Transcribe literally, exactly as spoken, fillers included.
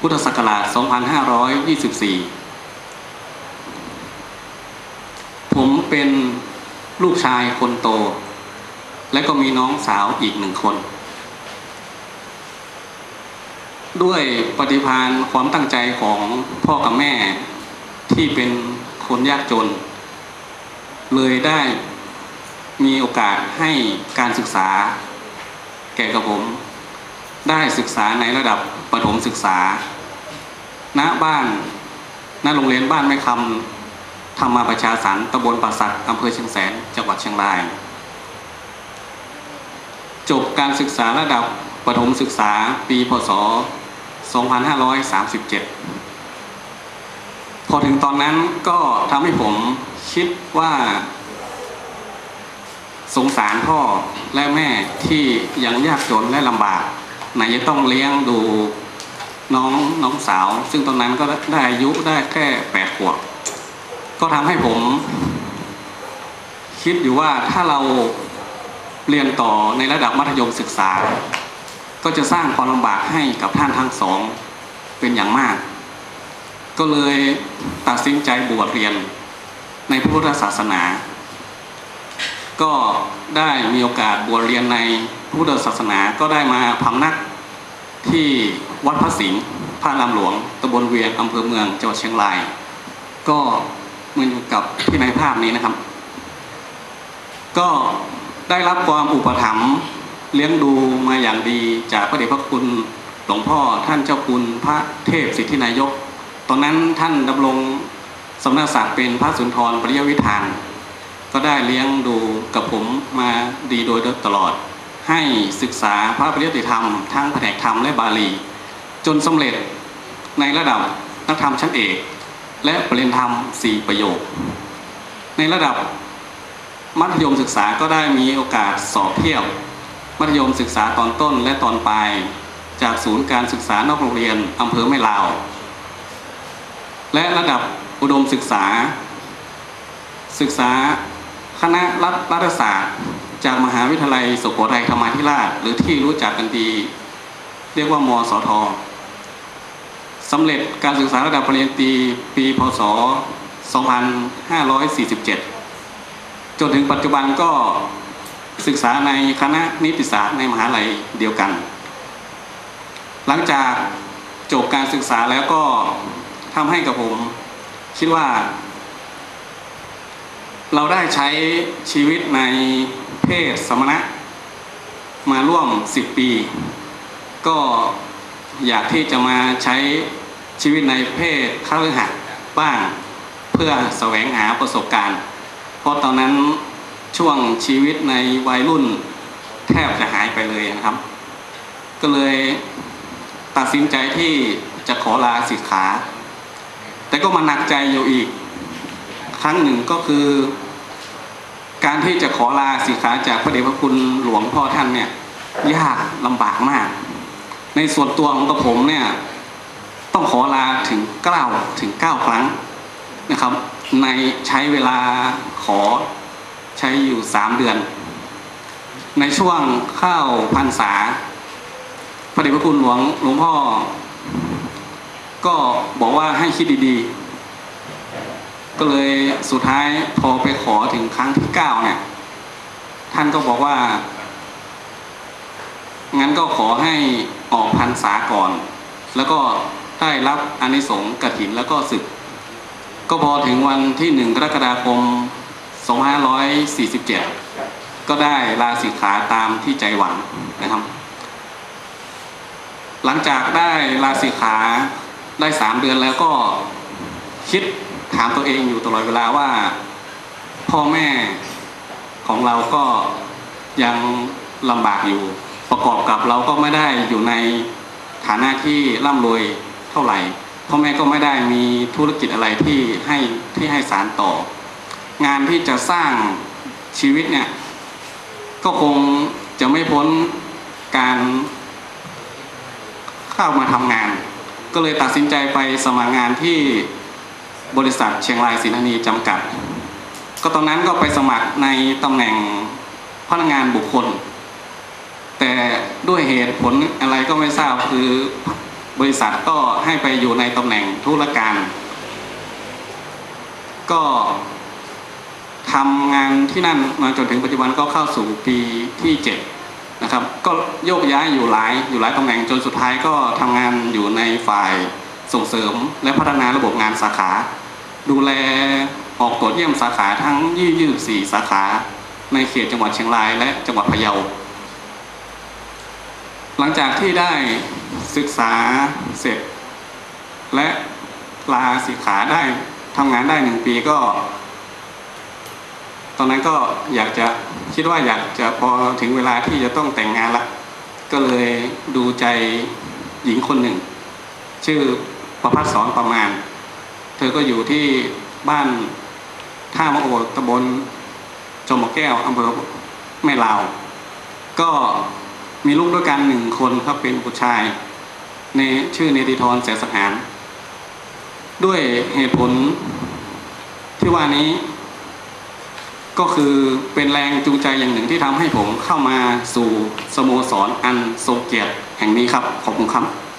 พุทธศักราช สองพันห้าร้อยยี่สิบสี่ ผมเป็นลูกชายคนโตและก็มีน้องสาวอีกหนึ่งคนด้วยปฏิภาณความตั้งใจของพ่อกับแม่ที่เป็นคนยากจนเลยได้มีโอกาสให้การศึกษาแก่กับผมได้ศึกษาในระดับประถมศึกษาณบ้านณโรงเรียนบ้านแม่คำธรรมประชาสรรค์ตำบลป่าสักอำเภอเชียงแสนจังหวัดเชียงรายจบการศึกษาระดับประถมศึกษาปีพ.ศ. สองพันห้าร้อยสามสิบเจ็ด พอถึงตอนนั้นก็ทำให้ผมคิดว่าสงสารพ่อและแม่ที่ยังยากจนและลำบากไหนจะต้องเลี้ยงดูน้องน้องสาวซึ่งตอนนั้นก็ได้อายุได้แค่แปดขวบก็ทำให้ผมคิดอยู่ว่าถ้าเราเรียนต่อในระดับมัธยมศึกษาก็จะสร้างความลำบากให้กับท่านทั้งสองเป็นอย่างมากก็เลยตัดสินใจบวชเรียนในพุทธศาสนาก็ได้มีโอกาสบวชเรียนในพุทธศาสนาก็ได้มาพำนักที่วัดพระสิงห์พระรามหลวงตำบลเวียงอำเภอเมืองจังหวัดเชียงรายก็เหมือนกับที่ในภาพนี้นะครับก็ได้รับความอุปถัมภ์เลี้ยงดูมาอย่างดีจากพระเดชพระคุณหลวงพ่อท่านเจ้าคุณพระเทพสิทธินายกตอนนั้นท่านดำรงสมณศักดิ์เป็นพระสุนทรปริยวิธานก็ได้เลี้ยงดูกับผมมาดีโดยตลอดให้ศึกษาพระปริยัติธรรมทั้งแผนกธรรมและบาลีจนสำเร็จในระดับนักธรรมชั้นเอกและปริญญาธรรมสี่ประโยคในระดับมัธยมศึกษาก็ได้มีโอกาสสอบเทียบมัธยมศึกษาตอนต้นและตอนปลายจากศูนย์การศึกษานอกโรงเรียนอำเภอแม่ลาวและระดับอุดมศึกษาศึกษาคณะรัฐศาสตร์จากมหาวิทยาลัยสุโขทัยธรรมาธิราชหรือที่รู้จักกันดีเรียกว่ามสท.สำเร็จการศึกษาระดับปริญญาตรีปีพ.ศ. สองพันห้าร้อยสี่สิบเจ็ดจนถึงปัจจุบันก็ศึกษาในคณะนิติศาสตร์ในมหาลัยเดียวกันหลังจากจบการศึกษาแล้วก็ทำให้กับผมคิดว่าเราได้ใช้ชีวิตในเพศสมณะมาร่วมสิบปีก็อยากที่จะมาใช้ชีวิตในเพศคฤหัสถ์บ้างเพื่อแสวงหาประสบการณ์เพราะตอนนั้นช่วงชีวิตในวัยรุ่นแทบจะหายไปเลยนะครับก็เลยตัดสินใจที่จะขอลาสิกขาแต่ก็มาหนักใจอยู่อีกครั้งหนึ่งก็คือการที่จะขอลาสิกขาจากพระเดชพระคุณหลวงพ่อท่านเนี่ยยากลำบากมากในส่วนตัวของกระผมเนี่ยต้องขอลาถึงเก้าถึงเก้าครั้งนะครับในใช้เวลาขอใช้อยู่สามเดือนในช่วงเข้าพรรษาพระเดชพระคุณหลวงหลวงพ่อก็บอกว่าให้คิดดีๆก็เลยสุดท้ายพอไปขอถึงครั้งที่เก้าเนี่ยท่านก็บอกว่างั้นก็ขอให้ออกพรรษาก่อนแล้วก็ได้รับอานิสงส์กฐินแล้วก็สึกก็พอถึงวันที่หนึ่งกรกฎาคมสองพันห้าร้อยสี่สิบเจ็ดก็ได้ลาสิกขาตามที่ใจหวังนะครับหลังจากได้ลาสิกขาได้สามเดือนแล้วก็คิดถามตัวเองอยู่ตลอดเวลาว่าพ่อแม่ของเราก็ยังลำบากอยู่ประกอบกับเราก็ไม่ได้อยู่ในฐานะที่ร่ำรวยเท่าไหร่พ่อแม่ก็ไม่ได้มีธุรกิจอะไรที่ให้ที่ให้สานต่องานที่จะสร้างชีวิตเนี่ยก็คงจะไม่พ้นการเข้ามาทำงานก็เลยตัดสินใจไปสมัครงานที่บริษัทเชียงรายสินธานีจำกัดก็ตอนนั้นก็ไปสมัครในตำแหน่งพนักงานบุคคลแต่ด้วยเหตุผลอะไรก็ไม่ทราบคือบริษัทก็ให้ไปอยู่ในตำแหน่งธุรการ ก็ทำงานที่นั่นมาจนถึงปัจจุบันก็เข้าสู่ปีที่เจ็ดนะครับก็โยกย้ายอยู่หลายอยู่หลายตำแหน่งจนสุดท้ายก็ทำงานอยู่ในฝ่ายส่งเสริมและพัฒนาระบบงานสาขาดูแลออกตรวจเยี่ยมสาขาทั้งยี่สิบสี่สาขาในเขตจังหวัดเชียงรายและจังหวัดพะเยาหลังจากที่ได้ศึกษาเสร็จและลาสิกขาได้ทำงานได้หนึ่งปีก็ตอนนั้นก็อยากจะคิดว่าอยากจะพอถึงเวลาที่จะต้องแต่งงานละก็เลยดูใจหญิงคนหนึ่งชื่อประภัสสรประมาณเธอก็อยู่ที่บ้านท่ามะโอตำบลจมแก้วอำเภอแม่ลาวก็มีลูกด้วยกันหนึ่งคนครับเป็นผู้ชายในชื่อเนติธรแสนสถานด้วยเหตุผลที่ว่านี้ก็คือเป็นแรงจูงใจอย่างหนึ่งที่ทำให้ผมเข้ามาสู่สโมสรอันทรงเกียรติแห่งนี้ครับขอบคุณครับ